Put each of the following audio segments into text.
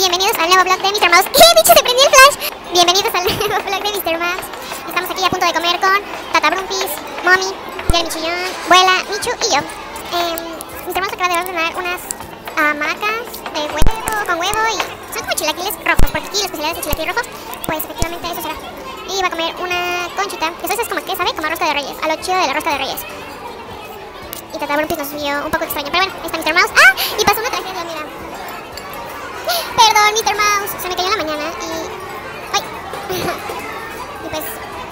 bienvenidos al nuevo vlog de Mr. Mouse. ¡Qué bicho, se prendió el flash! Bienvenidos al nuevo vlog de Mr. Mouse. Estamos aquí a punto de comer con Tata Brumpis, Mommy, Jeremy Chillón, Abuela, Michu y yo. Mr. Mouse acaba de ordenar unas hamacas de huevo, con huevo y son como chilaquiles rojos, porque aquí la especialidad es el chilaquil rojo. Pues efectivamente eso será. Y va a comer una conchita, que eso es como que sabe, como rosca de reyes, a lo chido de la rosca de reyes. Y Tata Brumpis nos vio un poco extraño, pero bueno, ahí está Mr. Mouse. ¡Ah! Y pasó una tragedia, mira. Perdón, Mr. Mouse, se me cayó en la mañana y... ¡ay! Y pues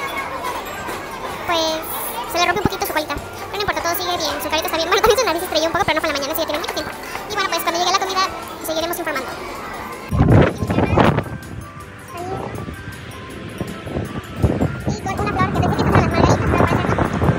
se le rompe un poquito su colita. Pero no importa, todo sigue bien, su carita está bien. Bueno, también su nariz se estrelló un poco, pero no fue en la mañana, así que tiene mucho tiempo. Y bueno, pues cuando llegue la comida, seguiremos informando. Y con una flor que pensé que pasaba las margaritas, pero parece no.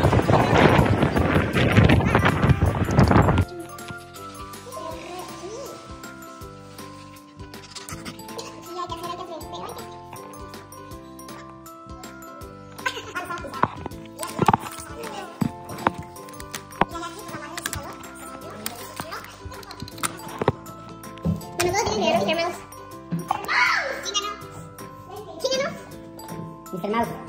Bueno, todos tienen que ver Mr. Mouse. ¿Quién ganó? ¿Quién ganó? Mr. Mouse.